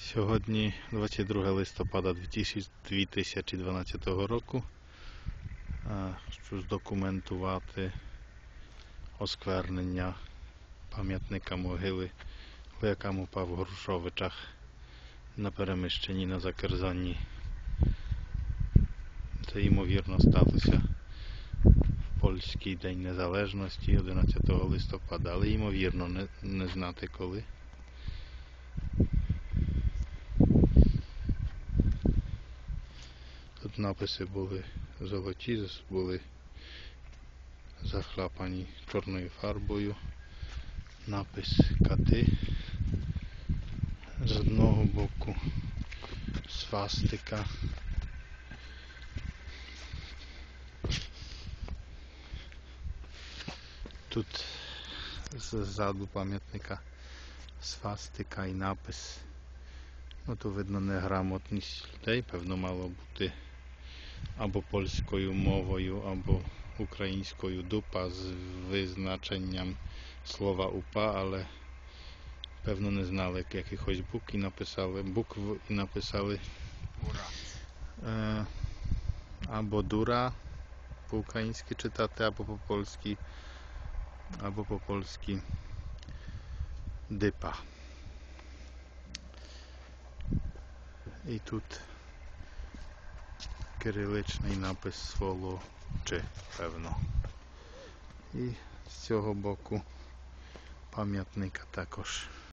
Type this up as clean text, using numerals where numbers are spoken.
Сьогодні 22 листопада 2012 року. Щоб здокументувати осквернення пам'ятника могили воякам УПА в Грушовичах на Переміщенні на Закерзанні. Це ймовірно сталося в польський День Незалежності 11 листопада, але ймовірно не знати коли. Тут написи були золоті, були захлапані чорною фарбою. Напис «Кати» з одного боку, свастика. Тут ззаду пам'ятника свастика і напис. То видно неграмотність людей, певно мало бути або польською мовою, або українською дупа з визначенням слова УПА, але певно не знали якихось букв і написали або дура по-українськи читати, або по-польськи дипа. І тут кириличний напис «Сволочи», певно. І з цього боку пам'ятника також.